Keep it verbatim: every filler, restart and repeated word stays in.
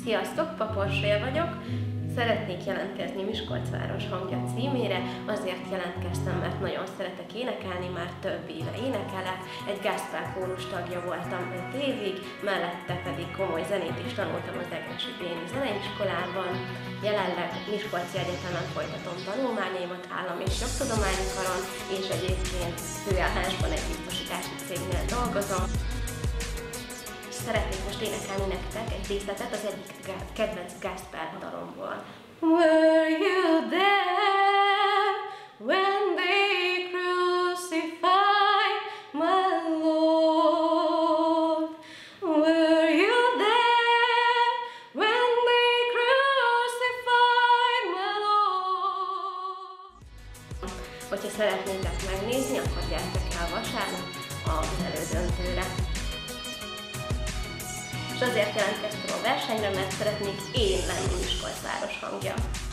Sziasztok, Paporsfél vagyok. Szeretnék jelentkezni Miskolc város hangja címére, azért jelentkeztem, mert nagyon szeretek énekelni, már több éve énekelek, egy gospel kórus tagja voltam öt évig, mellette pedig komoly zenét is tanultam az Egressy Béni Zeneiskolában. Jelenleg Miskolci Egyetemen folytatom tanulmányaimat állami és jogtudományi karon, és egyébként főállásban egy biztosítási cégnél dolgozom. Szeretnék most énekelni nektek egy díszletet az egyik kedvenc gospel dalomból. Were you there when they crucified my Lord? Were you there when they crucified my Lord? Hogyha szeretnétek megnézni, akkor gyertek el vasárnap az elődöntőre. És azért jelentkeztem a versenyre, mert szeretnék én lenni Miskolc város hangja.